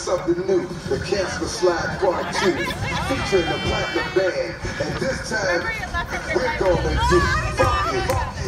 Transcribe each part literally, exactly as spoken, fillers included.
something new. The Casper Slide Part two, featuring the Platinum Band. And this time, we're gonna get funky,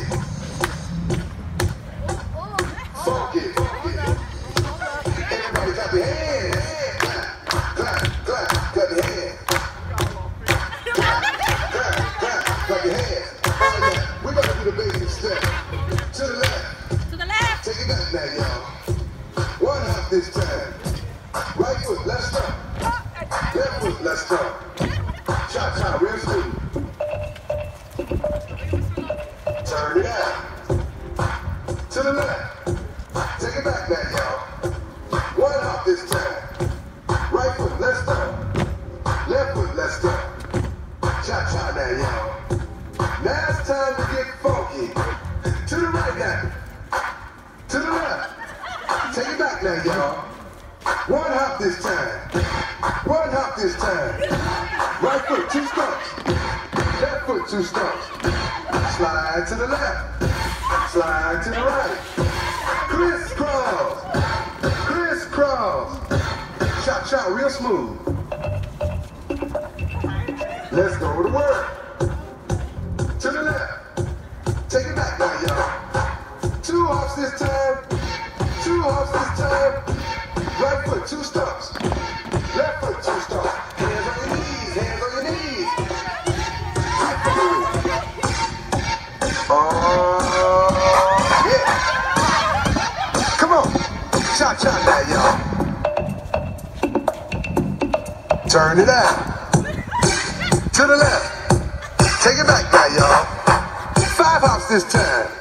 funky, funky. Everybody clap your hands. Clap, clap, clap, clap your hands. Clap, clap, clap, clap your hands. All right, now, we're gonna do the basic step. To the left. To the left. Take it back now, y'all. One hop this time. Right foot, left stomp. Left foot, left stomp. Cha-cha, real smooth. Turn it out. To the left. Take it back now, y'all. One hop this time. Right foot, left stomp. Left foot, left stomp. Cha-cha now, y'all. Now it's time to get funky. To the right now. To the left. Take it back now, y'all. One hop this time. One hop this time. Right foot, two stumps. Left foot, two stumps. Slide to the left. Slide to the right. Crisscross. Crisscross. Cha-cha, real smooth. Let's go to work. To the left. Take it back now, y'all. Two hops this time. Two hops this time. Right foot, two stumps. Left foot, two stumps. Hands on your knees, hands on your knees. Oh, yeah. Come on. Cha-cha now, y'all. Turn it out. To the left. Take it back now, y'all. Five hops this time.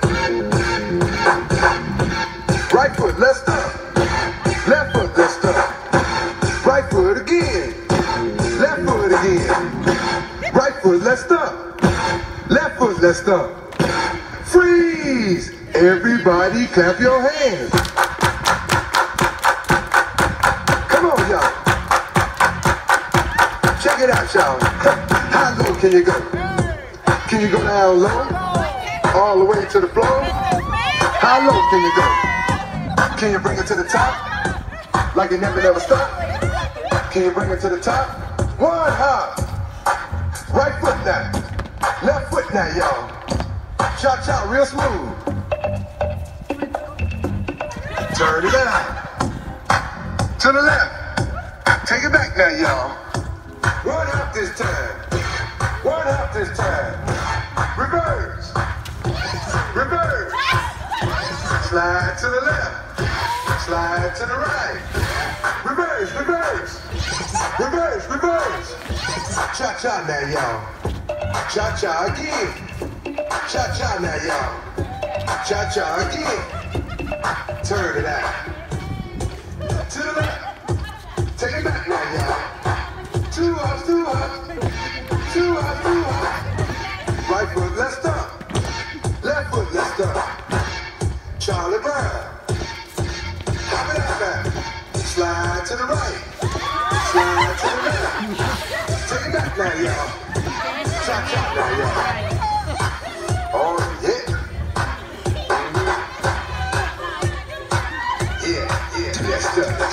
Right foot, left stump. Left foot, left stump. Right foot again. Left foot again. Right foot, left stump. Left foot, left stump. Freeze! Everybody clap your hands. Come on, y'all. Check it out, y'all. How low can you go? Can you go down low? All the way to the floor? How low can you go? Can you bring it to the top? Like it never, never stop? Can you bring it to the top? One hop. Right foot now. Left foot now, y'all. Cha-cha, real smooth. Turn it out. To the left. Take it back now, y'all. One hop this time. One hop this time. Reverse. Reverse. Slide to the left. Slide to the right. Reverse, reverse. Reverse, reverse. Cha-cha now, y'all. Cha-cha again. Cha-cha now, y'all. Cha-cha again. Turn it out. To the left. Take it back now, y'all. Two hops, two hops. Two hops, two hops. Right foot, left stump. Left foot, left stump. Charlie Brown. Hop it out back. Slide to the right. Slide to the left. Take it back now, y'all. Cha-cha now, y'all. Oh, yeah. Yeah, yeah, do that stuff.